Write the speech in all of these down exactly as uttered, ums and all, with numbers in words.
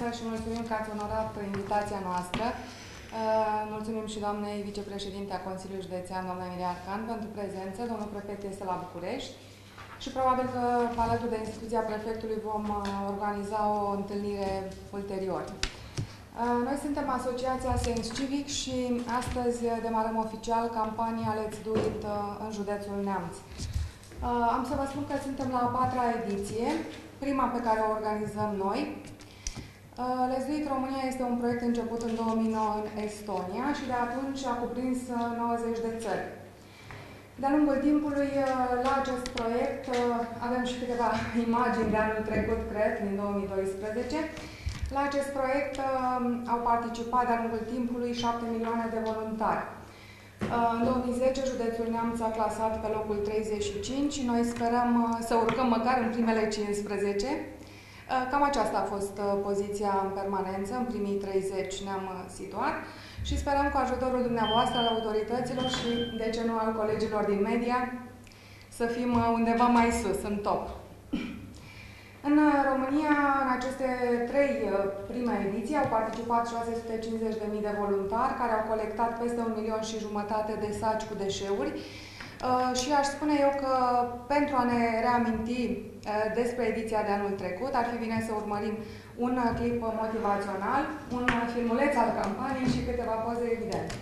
dimineața și mulțumim că ați onorat invitația noastră. Mulțumim și doamnei vicepreședinte a Consiliului Județean, doamna Emilia Arcan, pentru prezență. Domnul prefect este la București și probabil că, alături de instituția prefectului, vom organiza o întâlnire ulterior. Noi suntem Asociația Sens Civic și astăzi demarăm oficial campania Let's Do It în județul Neamț. Am să vă spun că suntem la a patra ediție, prima pe care o organizăm noi. Let's Do It România este un proiect început în două mii nouă în Estonia și de atunci a cuprins nouăzeci de țări. De-a lungul timpului, la acest proiect avem și câteva imagini de anul trecut, cred, din două mii doisprezece. La acest proiect au participat de-a lungul timpului șapte milioane de voluntari. În două mii zece, județul Neamț a clasat pe locul treizeci și cinci și noi sperăm să urcăm măcar în primele cincisprezece. Cam aceasta a fost poziția în permanență, în primii treizeci ne-am situat și sperăm cu ajutorul dumneavoastră, al autorităților și, de ce nu, al colegilor din media, să fim undeva mai sus, în top. În România, în aceste trei prime ediții, au participat șase sute cincizeci de mii de voluntari care au colectat peste un milion și jumătate de saci cu deșeuri. Și aș spune eu că, pentru a ne reaminti despre ediția de anul trecut, ar fi bine să urmărim un clip motivațional, un filmuleț al campaniei și câteva poze evidente.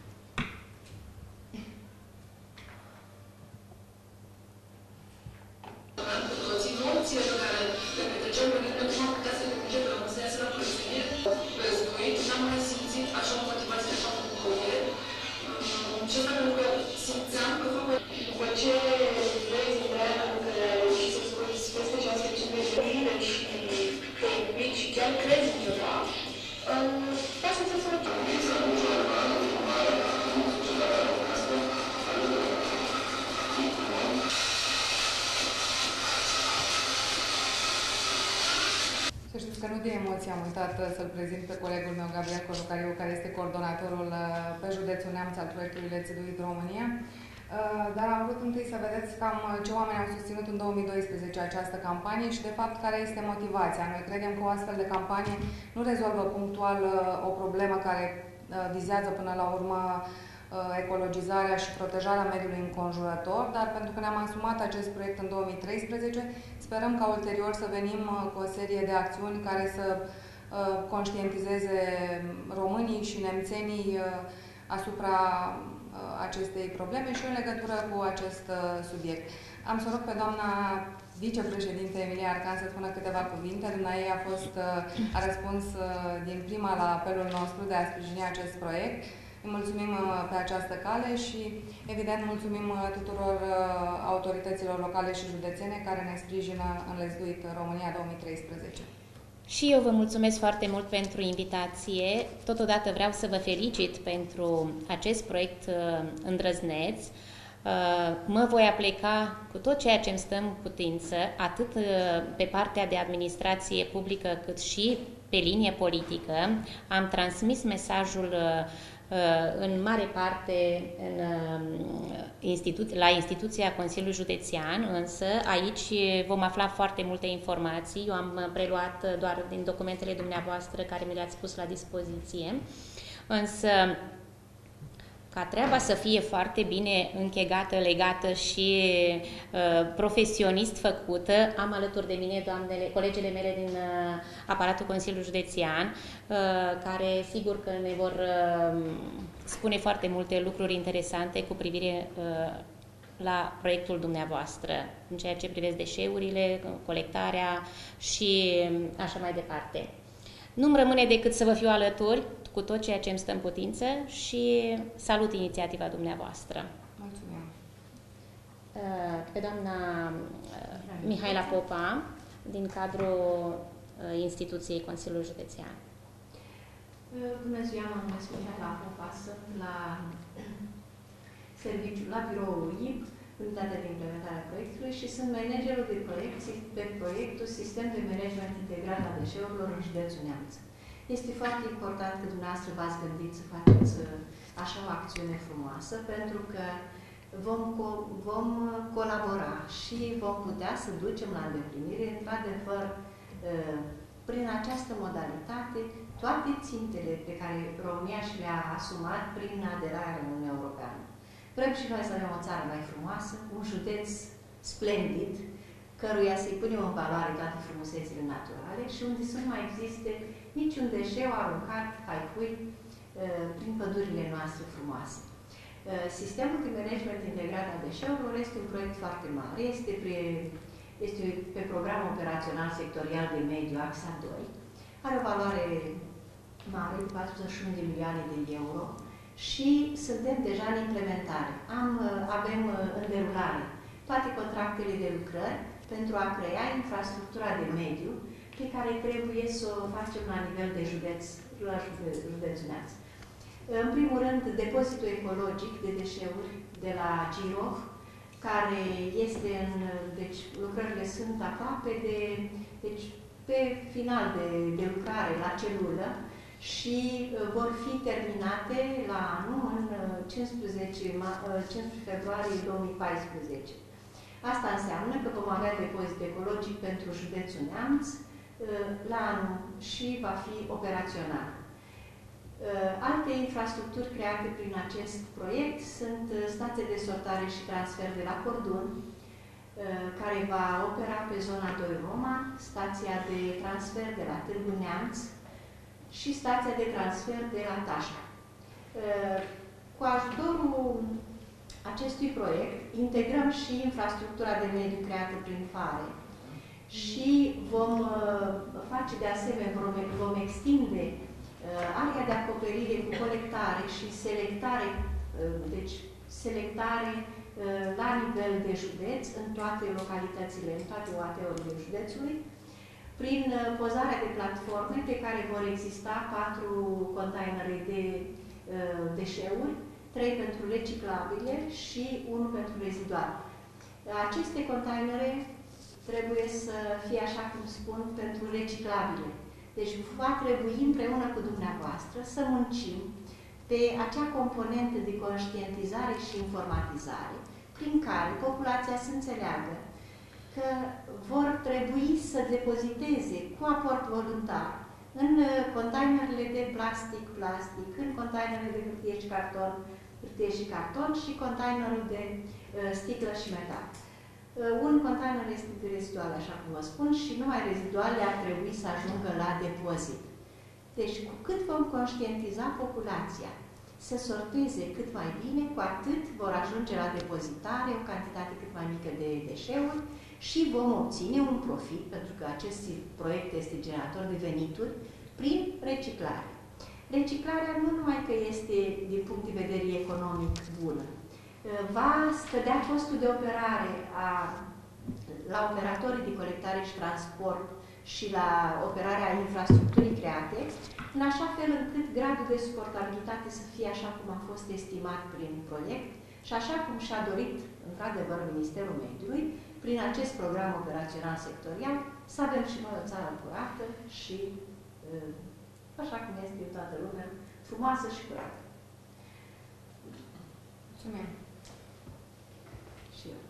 Să știți că nu de emoție am uitat să-l prezint pe colegul meu, Gabriel Cojocariu, care este coordonatorul pe județul Neamț al proiectului Let's Do It România. Dar am vrut întâi să vedeți cam ce oameni au susținut în două mii doisprezece această campanie și, de fapt, care este motivația. Noi credem că o astfel de campanie nu rezolvă punctual o problemă care vizează până la urmă ecologizarea și protejarea mediului înconjurător, dar pentru că ne-am asumat acest proiect în două mii treisprezece, sperăm ca ulterior să venim cu o serie de acțiuni care să conștientizeze românii și nemțenii asupra acestei probleme și în legătură cu acest subiect. Am să rog pe doamna vicepreședinte Emilia Arcan să spună câteva cuvinte. Dumneavoastră ei a fost, a răspuns din prima la apelul nostru de a sprijini acest proiect. Îi mulțumim pe această cale și, evident, mulțumim tuturor autorităților locale și județene care ne sprijină în Let's Do It România două mii treisprezece. Și eu vă mulțumesc foarte mult pentru invitație. Totodată vreau să vă felicit pentru acest proiect îndrăzneț. Mă voi apleca cu tot ceea ce îmi stă în putință, atât pe partea de administrație publică, cât și pe linie politică. Am transmis mesajul în mare parte în institu la instituția Consiliului Județean, însă aici vom afla foarte multe informații. Eu am preluat doar din documentele dumneavoastră care mi le-ați pus la dispoziție, însă ca treaba să fie foarte bine închegată, legată și uh, profesionist făcută, am alături de mine doamnele, colegele mele din uh, aparatul Consiliului Județean, uh, care sigur că ne vor uh, spune foarte multe lucruri interesante cu privire uh, la proiectul dumneavoastră, în ceea ce privește deșeurile, colectarea și așa mai departe. Nu-mi rămâne decât să vă fiu alături cu tot ceea ce îmi stă în putință și salut inițiativa dumneavoastră. Mulțumim. Pe doamna Mihaela Popa, din cadrul instituției Consiliului Județean. Bună ziua, mă numesc Mihaela Popa, sunt la serviciu, la biroul U I P, unitatea de implementare a proiectului și sunt managerul de proiect pe proiectul Sistem de Management Integrat al Deșeurilor în județul Neamț. Este foarte important că dumneavoastră v-ați gândit să faceți așa o acțiune frumoasă, pentru că vom, co vom colabora și vom putea să ducem la îndeplinire, într-adevăr, prin această modalitate, toate țintele pe care România și le-a asumat prin aderarea la Uniunea Europeană. Vrem și noi să avem o țară mai frumoasă, un județ splendid, căruia să-i punem în valoare toate frumusețile naturale și unde să nu mai existe niciun deșeu aruncat, haipui, prin pădurile noastre frumoase. Sistemul de management integrat al deșeurilor este un proiect foarte mare, este pe, este pe program operațional sectorial de mediu AXA doi, are o valoare mare de patruzeci și unu de milioane de euro și suntem deja în implementare. Am, avem în derulare toate contractele de lucrări pentru a crea infrastructura de mediu pe care trebuie să o facem la nivel de județ, la județul Neamț. În primul rând, depozitul ecologic de deșeuri de la Girov, care este în, deci lucrările sunt aproape de, deci pe final de, de lucrare la celulă și vor fi terminate la anul în cincisprezece februarie două mii paisprezece. Asta înseamnă că vom avea depozit ecologic pentru județul Neamț la anul și va fi operațional. Alte infrastructuri create prin acest proiect sunt stația de sortare și transfer de la Cordun, care va opera pe zona doi Roma, stația de transfer de la Târgu Neamț și stația de transfer de la Tașca. Cu ajutorul acestui proiect integrăm și infrastructura de mediu creată prin fare și vom face de asemenea, vom extinde area de acoperire cu colectare și selectare, deci selectare la nivel de județ, în toate localitățile, în toate O A T-urile județului, prin pozarea de platforme pe care vor exista patru containere de deșeuri, trei pentru reciclabile și unul pentru rezidual. Aceste containere trebuie să fie, așa cum spun, pentru reciclabile. Deci va trebui împreună cu dumneavoastră să muncim pe acea componentă de conștientizare și informatizare prin care populația să înțeleagă că vor trebui să depoziteze cu aport voluntar în containerele de plastic, plastic, în containerele de hârtie și carton, hârtie și carton și containerul de sticlă și metal. Un container este de reziduale, așa cum vă spun, și numai reziduale ar trebui să ajungă la depozit. Deci, cu cât vom conștientiza populația să sorteze cât mai bine, cu atât vor ajunge la depozitare o cantitate cât mai mică de deșeuri și vom obține un profit, pentru că acest proiect este generator de venituri, prin reciclare. Reciclarea nu numai că este, din punct de vedere economic, bună, va scădea costul de operare a, la operatorii de colectare și transport și la operarea infrastructurii create, în așa fel încât gradul de suportabilitate să fie așa cum a fost estimat prin proiect și așa cum și-a dorit, într-adevăr, Ministerul Mediului, prin acest program operațional sectorial, să avem și noi o țară curată și, așa cum este toată lumea, frumoasă și curată. Mulțumim. Și eu.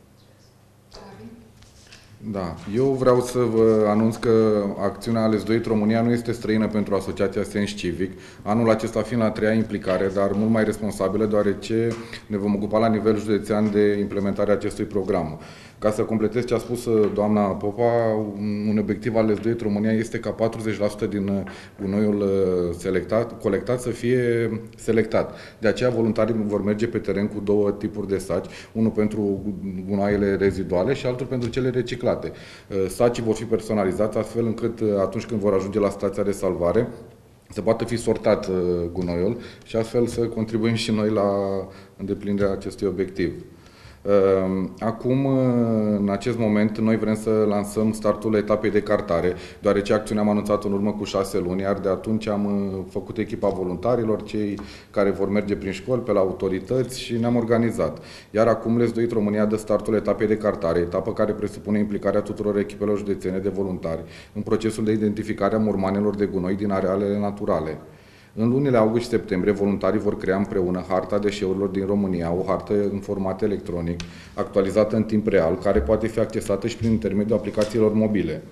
Da, eu vreau să vă anunț că acțiunea Ales Doit România nu este străină pentru Asociația Sens Civic, anul acesta fiind la treia implicare, dar mult mai responsabilă, deoarece ne vom ocupa la nivel județean de implementarea acestui program. Ca să completez ce a spus doamna Popa, un obiectiv al Ales Doit România este ca patruzeci la sută din gunoiul selectat, colectat să fie selectat. De aceea voluntarii vor merge pe teren cu două tipuri de saci, unul pentru gunoaiele reziduale și altul pentru cele reciclate. Sacii vor fi personalizați astfel încât atunci când vor ajunge la stația de salvare să poată fi sortat gunoiul și astfel să contribuim și noi la îndeplinirea acestui obiectiv. Acum, în acest moment, noi vrem să lansăm startul etapei de cartare, deoarece acțiunea am anunțat în urmă cu șase luni, iar de atunci am făcut echipa voluntarilor, cei care vor merge prin școli, pe la autorități și ne-am organizat. Iar acum Ales Doit România dă startul etapei de cartare, etapă care presupune implicarea tuturor echipelor județene de voluntari în procesul de identificare a mormanelor de gunoi din arealele naturale. În lunile august și septembrie, voluntarii vor crea împreună harta deșeurilor din România, o hartă în format electronic, actualizată în timp real, care poate fi accesată și prin intermediul aplicațiilor mobile.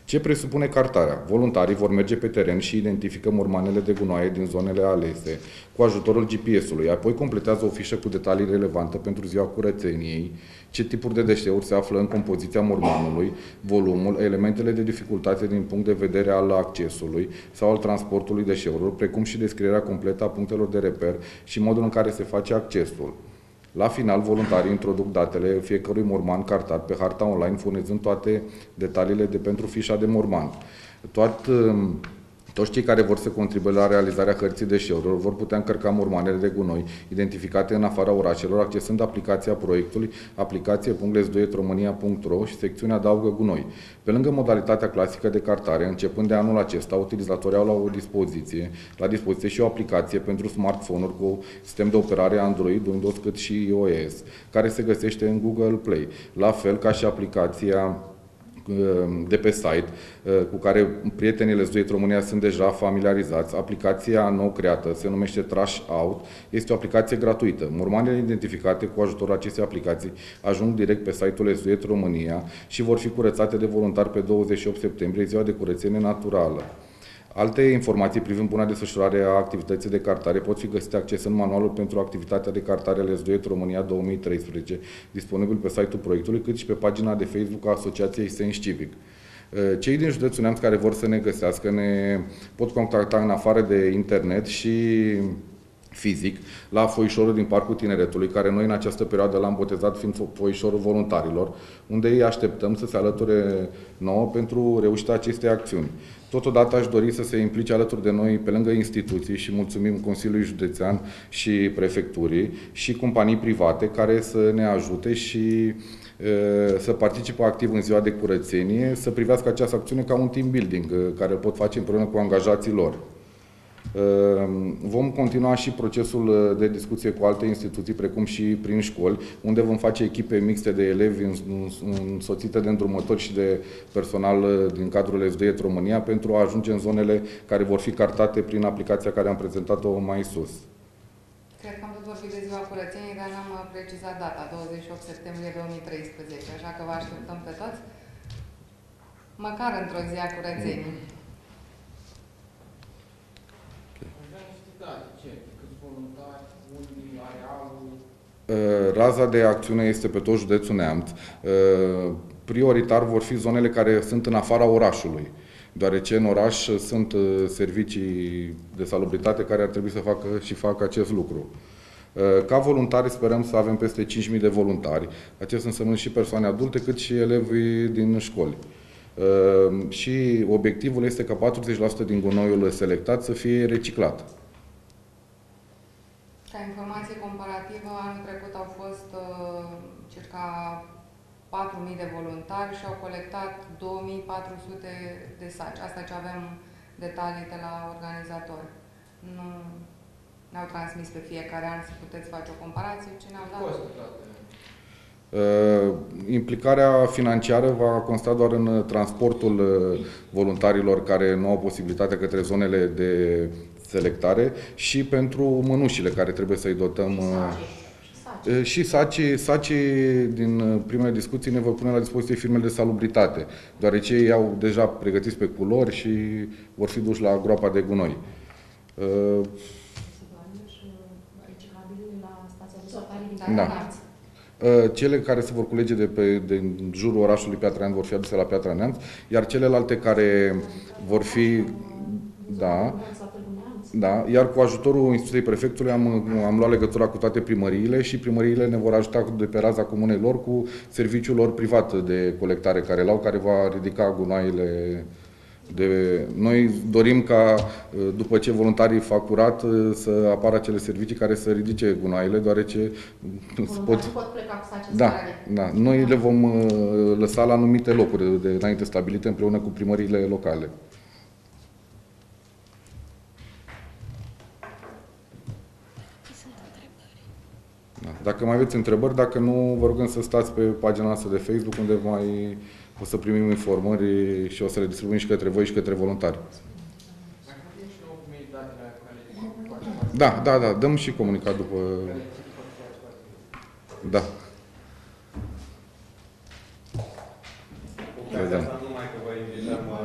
Ce presupune cartarea? Voluntarii vor merge pe teren și identifică mormanele de gunoaie din zonele alese cu ajutorul G P S-ului, apoi completează o fișă cu detalii relevante pentru ziua curățeniei, ce tipuri de deșeuri se află în compoziția mormanului, volumul, elementele de dificultate din punct de vedere al accesului sau al transportului deșeurilor, precum și descrierea completă a punctelor de reper și modul în care se face accesul. La final, voluntarii introduc datele fiecărui morman cartat pe harta online, furnizând toate detaliile de pentru fișa de morman. Toat, toți cei care vor să contribuie la realizarea hărții deșeurilor vor putea încărca mormanele de gunoi identificate în afara orașelor, accesând aplicația proiectului aplicație punct lesduet românia punct ro și secțiunea Adaugă gunoi. Pe lângă modalitatea clasică de cartare, începând de anul acesta, utilizatorii au la o dispoziție, la dispoziție și o aplicație pentru smartphone-uri cu sistem de operare Android, Windows cât și iOS, care se găsește în Google Play, la fel ca și aplicația de pe site, cu care prietenii Lesduet România sunt deja familiarizați. Aplicația nou creată se numește Trash Out. Este o aplicație gratuită. Mormanele identificate cu ajutorul acestei aplicații ajung direct pe site-ul Lesduet România și vor fi curățate de voluntari pe douăzeci și opt septembrie, ziua de curățenie naturală. Alte informații privind buna desfășurare a activității de cartare pot fi găsite accesând manualul pentru activitatea de cartare Lesduet România două mii treisprezece, disponibil pe site-ul proiectului, cât și pe pagina de Facebook a Asociației Sens Civic. Cei din județul Neamț care vor să ne găsească ne pot contacta în afară de internet și fizic la foișorul din Parcul Tineretului, care noi în această perioadă l-am botezat fiind foișorul voluntarilor, unde îi așteptăm să se alăture nouă pentru reușita acestei acțiuni. Totodată aș dori să se implice alături de noi, pe lângă instituții, și mulțumim Consiliului Județean și Prefecturii și companii private care să ne ajute și e, să participe activ în ziua de curățenie, să privească această acțiune ca un team building care îl pot face împreună cu angajații lor. Vom continua și procesul de discuție cu alte instituții, precum și prin școli, unde vom face echipe mixte de elevi însoțite de îndrumători și de personal din cadrul Lesduet România pentru a ajunge în zonele care vor fi cartate prin aplicația care am prezentat-o mai sus. Cred că am tot vorbit de ziua curățeniei, dar n-am precizat data, douăzeci și opt septembrie două mii treisprezece, așa că vă așteptăm pe toți, măcar într-o zi a curățeniei. Raza de acțiune este pe tot județul Neamț. Prioritar vor fi zonele care sunt în afara orașului, deoarece în oraș sunt servicii de salubritate care ar trebui să facă și facă acest lucru. Ca voluntari sperăm să avem peste cinci mii de voluntari. Acestea înseamnă și persoane adulte, cât și elevi din școli. Și obiectivul este ca patruzeci la sută din gunoiul selectat să fie reciclat. Ca informație comparativă, anul trecut au fost uh, circa patru mii de voluntari și au colectat două mii patru sute de saci. Asta ce avem detalii de la organizatori. Nu ne-au transmis pe fiecare an să puteți face o comparație, ce ne-au dat. Uh, implicarea financiară va consta doar în transportul uh, voluntarilor care nu au posibilitatea către zonele de selectare și pentru mănușile care trebuie să-i dotăm. Uh, și sacii, sacii din primele discuții ne vor pune la dispoziție firmele de salubritate, deoarece ei au deja pregătiți pe culori și vor fi duși la groapa de gunoi. Uh, da. Cele care se vor culege de pe de jurul orașului Piatra Neamț vor fi aduse la Piatra Neamț, iar celelalte care vor fi, da, da, iar cu ajutorul instituției prefectului am, am luat legătura cu toate primăriile și primăriile ne vor ajuta de pe raza comunei lor cu serviciul lor privat de colectare care l-au, care va ridica gunoaiele. De, noi dorim ca, după ce voluntarii fac curat, să apară acele servicii care să ridice gunoaiele, deoarece pot... pot pleca cu saci. Da, da. Noi le vom lăsa la anumite locuri de înainte stabilite împreună cu primăriile locale. Da. Dacă mai aveți întrebări, dacă nu, vă rugăm să stați pe pagina noastră de Facebook, unde mai o să primim informări și o să le distribuim și către voi și către voluntari. Da, da, da, dăm și comunicat după... Da. Cu numai că vă invităm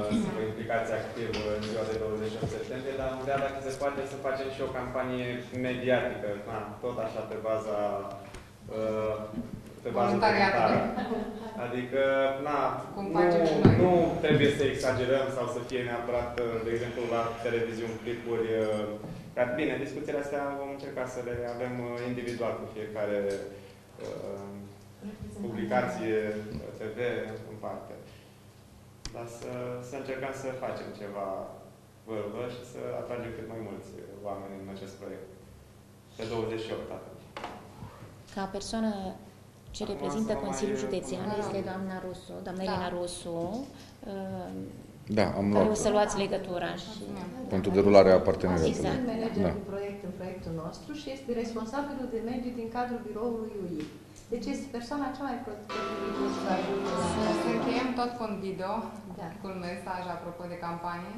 vedea dacă se poate să facem și o campanie mediatică, na, tot așa pe baza uh, pe baza voluntară. Adică, na, Cum nu, facem și noi. nu trebuie să exagerăm sau să fie neapărat, de exemplu, la televiziuni, clipuri. Dar bine, discuțiile astea vom încerca să le avem individual cu fiecare uh, publicație, T V, în parte. Dar să, să încercăm să facem ceva vârvă și să atragem cât mai mulți oameni în acest proiect. Pe douăzeci și opt atunci. Ca persoană ce Acum reprezintă să mă Consiliul mai- Județean Da. este doamna Rusu, doamna Da. Elena Rusu, uh, Da, am care o luat să luați legătura și... pentru derularea Sunt parteneriatului. manager Da. de proiect în proiectul nostru și este responsabilul de mediu din cadrul biroului U I. Deci este persoana cea mai potrivită să ajute la Să această încheiem tot cu un video, Da. cu un mesaj apropo de campanie.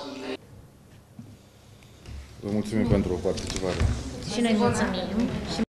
Vă mulțumim pentru participare. Și noi mulțumim. Și